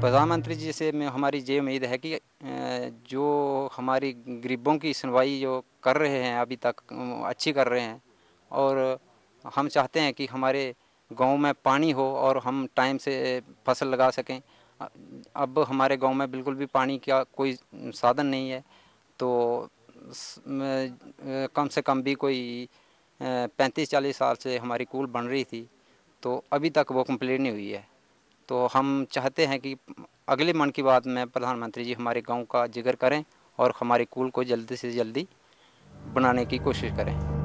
प्रधानमंत्री जी से मैं हमारी ये उम्मीद है कि जो हमारी गरीबों की सुनवाई जो कर रहे हैं अभी तक अच्छी कर रहे हैं। और हम चाहते हैं कि हमारे गांव में पानी हो और हम टाइम से फसल लगा सकें। अब हमारे गांव में बिल्कुल भी पानी का कोई साधन नहीं है। तो कम से कम भी कोई 35-40 साल से हमारी कूल बन रही थी, तो अभी तक वो कंप्लीट नहीं हुई है। तो हम चाहते हैं कि अगले मन की बात में प्रधानमंत्री जी हमारे गांव का जिक्र करें और हमारी कूल को जल्दी से जल्दी बनाने की कोशिश करें।